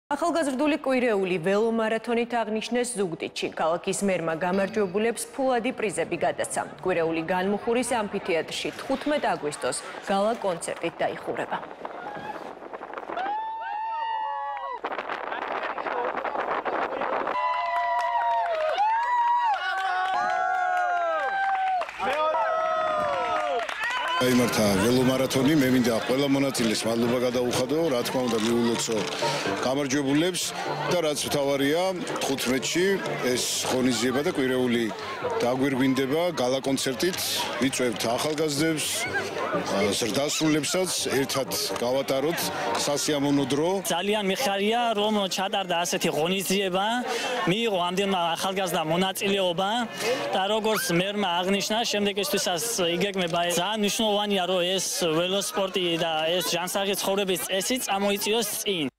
ახალგაზრდული კვირეული ველომარათონით აღნიშნეს ზუგდიდში. ქალაქის მერმა გამარჯვებულებს ფულადი პრიზები გადასცა. კვირეული განმუხურის ამფითეატრში 15 აგვისტოს გალა კონცერტით დაიხურება. იმართა ველომარათონი, მე მინდა ყველა მონაწილეს მადლობა გადაუხადო, რა თქმა უნდა მიულოცო გამარჯვებულებს და რაც მთავარია 15-ში ეს ღონისძიება და კვირეული დაგვირგვინდება გალა კონცერტით, ვიწვევთ ახალგაზრდებს, ზრდასრულებსაც ერთად გავატაროთ სასიამოვნო დრო. ძალიან მიხარია რომ ჩატარდა ასეთი ღონისძიება, მიიღო ამდენმა ახალგაზრდა მონაწილეობა და როგორც მერმა აღნიშნა, შემდეგისთვისაც იგეგმება ძალიან მნიშვნელოვანია რომ ეს ველოსპორტი და ეს ჯანსაღი ცხოვრების წესი წამოიწიოს წინ.